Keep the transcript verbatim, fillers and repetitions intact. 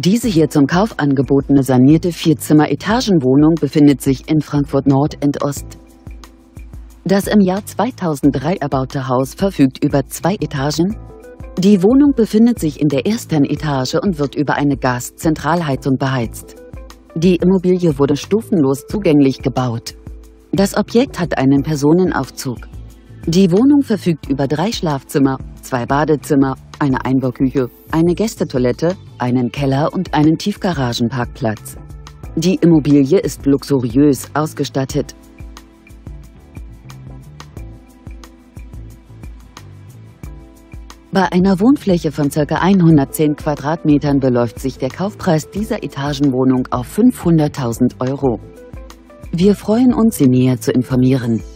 Diese hier zum Kauf angebotene sanierte Vierzimmer-Etagenwohnung befindet sich in Frankfurt Nord und Ost. Das im Jahr zweitausenddrei erbaute Haus verfügt über zwei Etagen. Die Wohnung befindet sich in der ersten Etage und wird über eine Gaszentralheizung beheizt. Die Immobilie wurde stufenlos zugänglich gebaut. Das Objekt hat einen Personenaufzug. Die Wohnung verfügt über drei Schlafzimmer, zwei Badezimmer, eine Einbauküche, eine Gästetoilette, einen Keller und einen Tiefgaragenparkplatz. Die Immobilie ist luxuriös ausgestattet. Bei einer Wohnfläche von ca. hundertzehn Quadratmetern beläuft sich der Kaufpreis dieser Etagenwohnung auf fünfhunderttausend Euro. Wir freuen uns, Sie näher zu informieren.